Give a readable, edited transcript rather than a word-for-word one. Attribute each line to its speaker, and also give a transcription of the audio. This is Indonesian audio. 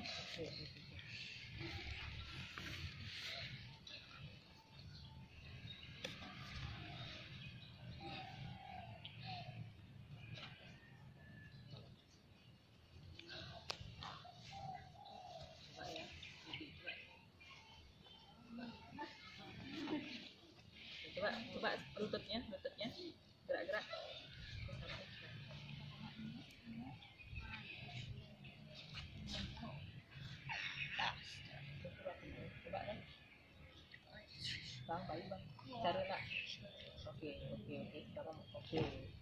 Speaker 1: Coba lututnya gerak-gerak. Coba kan, bang, bayi bang, cari nak. Oke, sekarang oke.